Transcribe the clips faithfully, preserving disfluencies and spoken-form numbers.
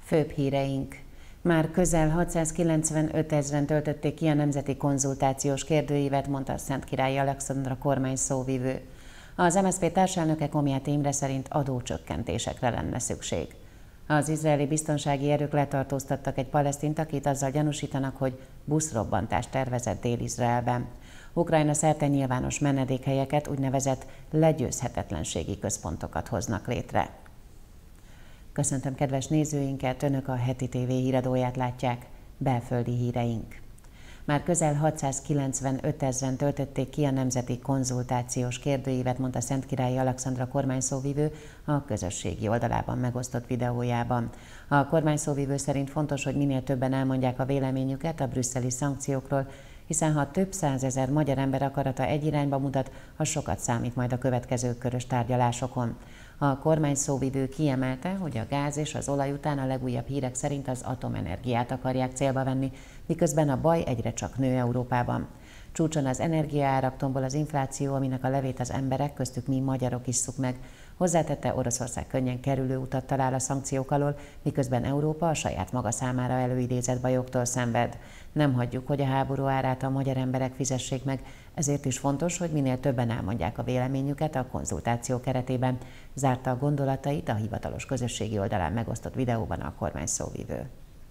Főbb híreink. Már közel hatszázkilencvenöt ezren töltötték ki a nemzeti konzultációs kérdőívet, mondta Szentkirályi Alexandra kormány szóvivő. Az em es zé pé társelnöke Komjáthy Imre szerint adócsökkentésekre lenne szükség. Az izraeli biztonsági erők letartóztattak egy palesztint, akit azzal gyanúsítanak, hogy buszrobbantást tervezett Dél-Izraelben. Ukrajna szerte nyilvános menedékhelyeket, úgynevezett legyőzhetetlenségi központokat hoznak létre. Köszöntöm kedves nézőinket, Önök a Heti té vé híradóját látják, belföldi híreink. Már közel hatszázkilencvenöt ezren töltötték ki a nemzeti konzultációs kérdőívet, mondta Szentkirályi Alexandra kormányszóvivő a közösségi oldalában megosztott videójában. A kormányszóvivő szerint fontos, hogy minél többen elmondják a véleményüket a brüsszeli szankciókról, hiszen ha több százezer magyar ember akarata egy irányba mutat, az sokat számít majd a következő körös tárgyalásokon. A kormány szóvivő kiemelte, hogy a gáz és az olaj után a legújabb hírek szerint az atomenergiát akarják célba venni, miközben a baj egyre csak nő Európában. Csúcson az energiaárak, tombol az infláció, aminek a levét az emberek, köztük mi magyarok isszuk meg. Hozzátette, Oroszország könnyen kerülő utat talál a szankciók alól, miközben Európa a saját maga számára előidézett bajoktól szenved. Nem hagyjuk, hogy a háború árát a magyar emberek fizessék meg, ezért is fontos, hogy minél többen elmondják a véleményüket a konzultáció keretében. Zárta a gondolatait a hivatalos közösségi oldalán megosztott videóban a kormány szóvivő.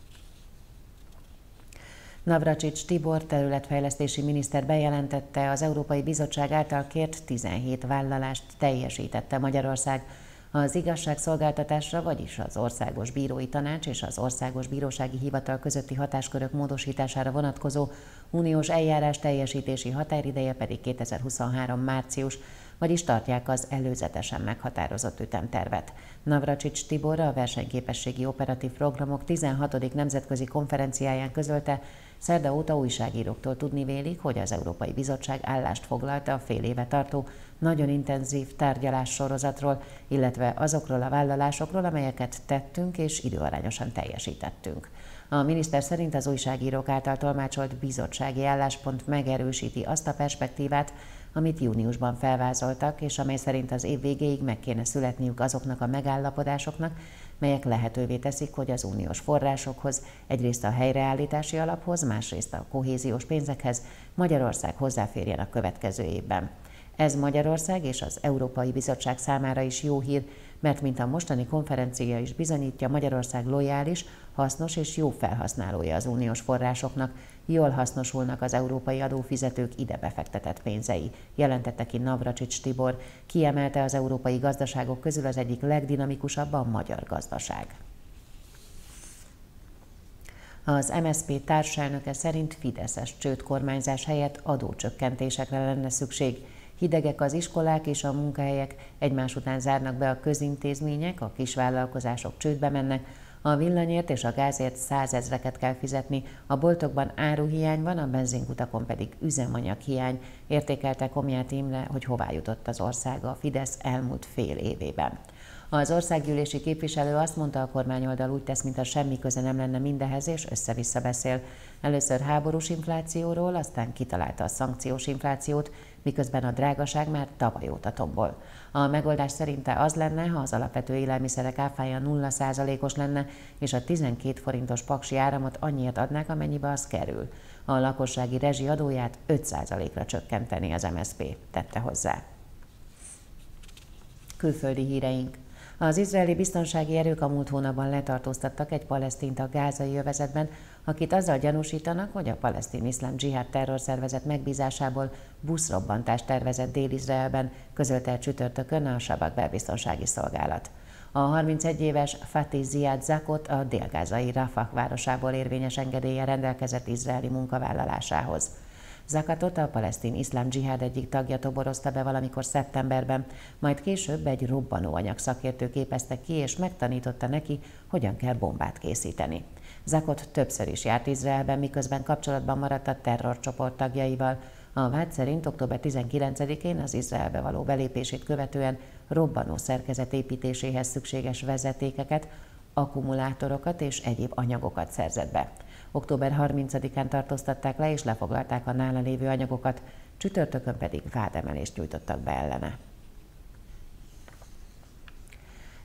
Navracsics Tibor területfejlesztési miniszter bejelentette, az Európai Bizottság által kért tizenhét vállalást teljesítette Magyarország. Az igazságszolgáltatásra, vagyis az Országos Bírói Tanács és az Országos Bírósági Hivatal közötti hatáskörök módosítására vonatkozó uniós eljárás teljesítési határideje pedig kétezer-huszonhárom március, vagyis tartják az előzetesen meghatározott ütemtervet. Navracsics Tibor a versenyképességi operatív programok tizenhatodik nemzetközi konferenciáján közölte, szerda óta újságíróktól tudni vélik, hogy az Európai Bizottság állást foglalta a fél éve tartó, nagyon intenzív tárgyalássorozatról, illetve azokról a vállalásokról, amelyeket tettünk és időarányosan teljesítettünk. A miniszter szerint az újságírók által tolmácsolt bizottsági álláspont megerősíti azt a perspektívát, amit júniusban felvázoltak, és amely szerint az év végéig meg kéne születniük azoknak a megállapodásoknak, melyek lehetővé teszik, hogy az uniós forrásokhoz, egyrészt a helyreállítási alaphoz, másrészt a kohéziós pénzekhez Magyarország hozzáférjen a következő évben. Ez Magyarország és az Európai Bizottság számára is jó hír, mert mint a mostani konferencia is bizonyítja, Magyarország lojális, hasznos és jó felhasználója az uniós forrásoknak, jól hasznosulnak az európai adófizetők ide befektetett pénzei, jelentette ki Navracsics Tibor, kiemelte, az európai gazdaságok közül az egyik legdinamikusabb a magyar gazdaság. Az em es zé pé társelnöke szerint fideszes csődkormányzás helyett adócsökkentésekre lenne szükség. Hidegek az iskolák és a munkahelyek, egymás után zárnak be a közintézmények, a kisvállalkozások csődbe mennek, a villanyért és a gázért százezreket kell fizetni, a boltokban áruhiány van, a benzinkutakon pedig üzemanyaghiány, értékelte Komjáthy Imre, hogy hová jutott az ország a Fidesz elmúlt fél évében. Az országgyűlési képviselő azt mondta, a kormányoldal úgy tesz, mintha semmi köze nem lenne mindehez, és össze-vissza beszél. Először háborús inflációról, aztán kitalálta a szankciós inflációt, miközben a drágaság már tavaly óta tombol. A megoldás szerinte az lenne, ha az alapvető élelmiszerek áfája nulla százalékos lenne, és a tizenkét forintos paksi áramot annyiért adnák, amennyibe az kerül. A lakossági rezsi adóját öt százalékra csökkenteni az em es zé pé, tette hozzá. Külföldi híreink. Az izraeli biztonsági erők a múlt hónapban letartóztattak egy palesztint a gázai övezetben, akit azzal gyanúsítanak, hogy a palesztin iszlám dzsihád terrorszervezet megbízásából buszrobbantást tervezett Dél-Izraelben, közölte csütörtökön a Sabak belbiztonsági szolgálat. A harmincegy éves Fatih Ziad Zakot a dél-gázai Rafah városából érvényes engedéllyel rendelkezett izraeli munkavállalásához. Zakatot a palesztin iszlám dzsihád egyik tagja toborozta be valamikor szeptemberben, majd később egy robbanóanyag szakértő képezte ki, és megtanította neki, hogyan kell bombát készíteni. Zakot többször is járt Izraelben, miközben kapcsolatban maradt a terrorcsoport tagjaival. A vád szerint október tizenkilencedikén az Izraelbe való belépését követően robbanó szerkezet építéséhez szükséges vezetékeket, akkumulátorokat és egyéb anyagokat szerzett be. október harmincadikán tartóztatták le és lefoglalták a nála lévő anyagokat, csütörtökön pedig vádemelést nyújtottak be ellene.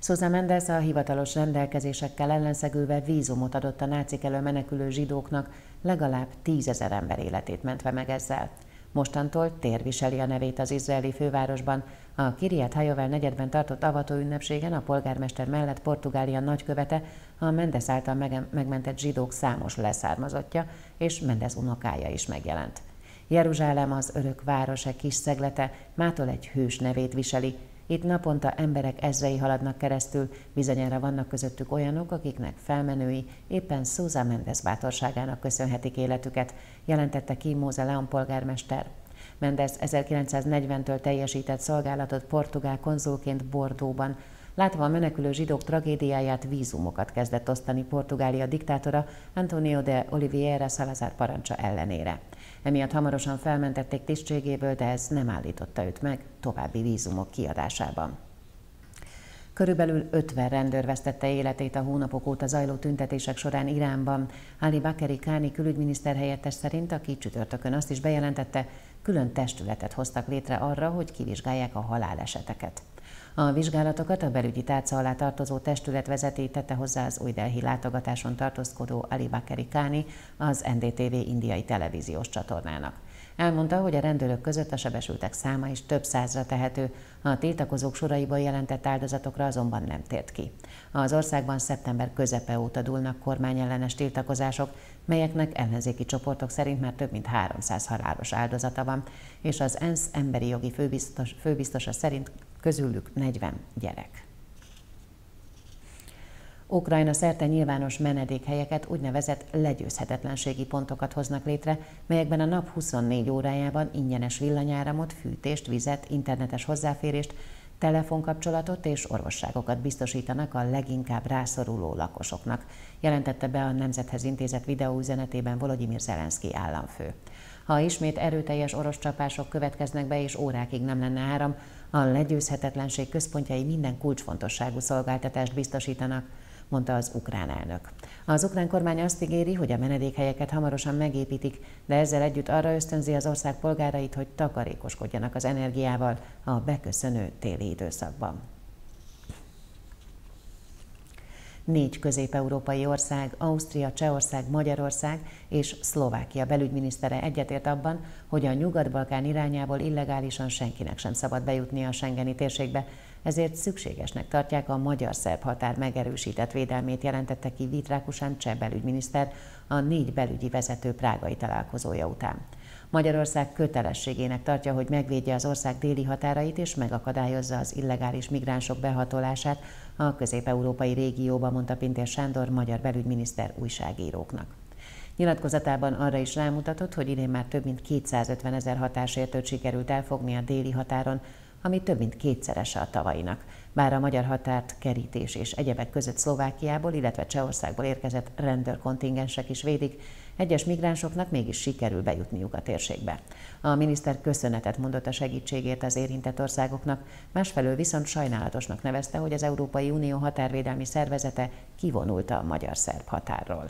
Sousa Mendes a hivatalos rendelkezésekkel ellenszegülve vízumot adott a nácik elől menekülő zsidóknak, legalább tízezer ember életét mentve meg ezzel. Mostantól tér viseli a nevét az izraeli fővárosban. A Kiryat Hajovel negyedben tartott avató ünnepségen a polgármester mellett Portugália nagykövete, a Mendes által megmentett zsidók számos leszármazottja és Mendes unokája is megjelent. Jeruzsálem, az örök város-e kis szeglete, mától egy hős nevét viseli. Itt naponta emberek ezrei haladnak keresztül, bizonyára vannak közöttük olyanok, akiknek felmenői éppen Sousa Mendes bátorságának köszönhetik életüket, jelentette ki Móze Leon polgármester. Mendes ezerkilencszáznegyventől teljesített szolgálatot portugál konzulként Bordeauxban. Látva a menekülő zsidók tragédiáját, vízumokat kezdett osztani Portugália diktátora António de Oliveira Salazar parancsa ellenére. Emiatt hamarosan felmentették tisztségéből, de ez nem állította őt meg további vízumok kiadásában. Körülbelül ötven rendőr vesztette életét a hónapok óta zajló tüntetések során Iránban. Ali Bakeri Káni külügyminiszter helyettes szerint, aki csütörtökön azt is bejelentette, külön testületet hoztak létre arra, hogy kivizsgálják a haláleseteket. A vizsgálatokat a belügyi tárca alá tartozó testület vezeti, tette hozzá az új Delhi látogatáson tartózkodó Ali Bakeri Káni az en dé té vé indiai televíziós csatornának. Elmondta, hogy a rendőrök között a sebesültek száma is több százra tehető, a tiltakozók soraiból jelentett áldozatokra azonban nem tért ki. Az országban szeptember közepe óta dúlnak kormányellenes tiltakozások, melyeknek ellenzéki csoportok szerint már több mint háromszáz halálos áldozata van, és az ENSZ emberi jogi főbiztos, főbiztosa szerint közülük negyven gyerek. Ukrajna szerte nyilvános menedékhelyeket, úgynevezett legyőzhetetlenségi pontokat hoznak létre, melyekben a nap huszonnégy órájában ingyenes villanyáramot, fűtést, vizet, internetes hozzáférést, telefonkapcsolatot és orvosságokat biztosítanak a leginkább rászoruló lakosoknak, jelentette be a Nemzethez intézett videóüzenetében Volodymyr Zelenszky államfő. Ha ismét erőteljes orosz csapások következnek be és órákig nem lenne áram, a legyőzhetetlenség központjai minden kulcsfontosságú szolgáltatást biztosítanak, mondta az ukrán elnök. Az ukrán kormány azt ígéri, hogy a menedékhelyeket hamarosan megépítik, de ezzel együtt arra ösztönzi az ország polgárait, hogy takarékoskodjanak az energiával a beköszönő téli időszakban. Négy közép-európai ország, Ausztria, Csehország, Magyarország és Szlovákia belügyminisztere egyetért abban, hogy a Nyugat-Balkán irányából illegálisan senkinek sem szabad bejutnia a schengeni térségbe, ezért szükségesnek tartják a magyar-szerb határ megerősített védelmét, jelentette ki Vít Rákusan cseh belügyminiszter a négy belügyi vezető prágai találkozója után. Magyarország kötelességének tartja, hogy megvédje az ország déli határait és megakadályozza az illegális migránsok behatolását a közép-európai régióba, mondta Pintér Sándor magyar belügyminiszter újságíróknak. Nyilatkozatában arra is rámutatott, hogy idén már több mint kétszázötven ezer határsértőt sikerült elfogni a déli határon, ami több mint kétszerese a tavalyinak. Bár a magyar határt kerítés és egyebek között Szlovákiából, illetve Csehországból érkezett rendőrkontingensek is védik, egyes migránsoknak mégis sikerül bejutniuk a térségbe. A miniszter köszönetet mondott a segítségért az érintett országoknak, másfelől viszont sajnálatosnak nevezte, hogy az Európai Unió határvédelmi szervezete kivonult a magyar-szerb határról.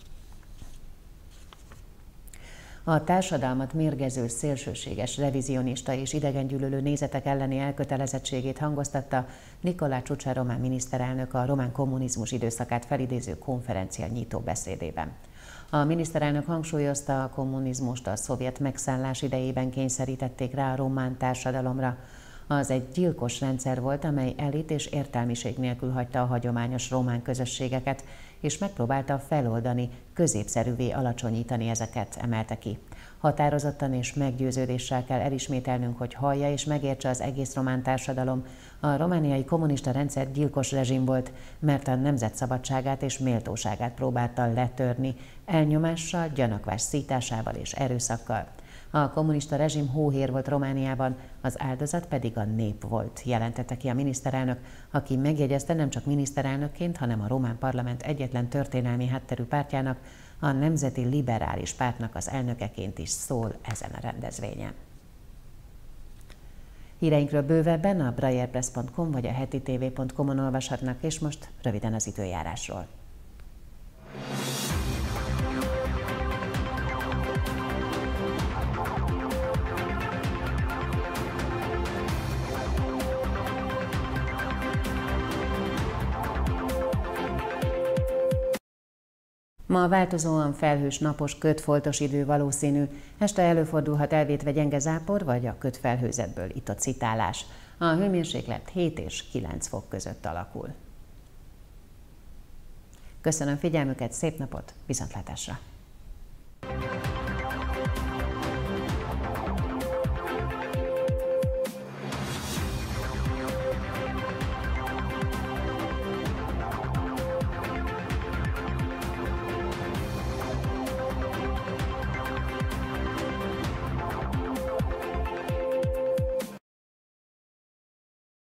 A társadalmat mérgező, szélsőséges, revizionista és idegengyűlölő nézetek elleni elkötelezettségét hangoztatta Nicolae Ciuccia román miniszterelnök a román kommunizmus időszakát felidéző konferencia nyitó beszédében. A miniszterelnök hangsúlyozta, a kommunizmust a szovjet megszállás idejében kényszerítették rá a román társadalomra. Az egy gyilkos rendszer volt, amely elit és értelmiség nélkül hagyta a hagyományos román közösségeket, és megpróbálta feloldani, középszerűvé alacsonyítani ezeket, emelte ki. Határozottan és meggyőződéssel kell elismételnünk, hogy hallja és megértse az egész román társadalom. A romániai kommunista rendszer gyilkos rezsim volt, mert a nemzet szabadságát és méltóságát próbálta letörni, elnyomással, gyanakvás szításával és erőszakkal. A kommunista rezsim hóhér volt Romániában, az áldozat pedig a nép volt, jelentette ki a miniszterelnök, aki megjegyezte, nem csak miniszterelnökként, hanem a román parlament egyetlen történelmi hátterű pártjának, a Nemzeti Liberális Pártnak az elnökeként is szól ezen a rendezvényen. Híreinkről bővebben a braillepress pont com vagy a hetitv pont com-on olvashatnak, és most röviden az időjárásról. Ma változóan felhős, napos, ködfoltos idő valószínű, este előfordulhat elvétve gyenge zápor vagy a ködfelhőzetből itt-ott szitálás. A hőmérséklet hét és kilenc fok között alakul. Köszönöm figyelmüket, szép napot, viszontlátásra!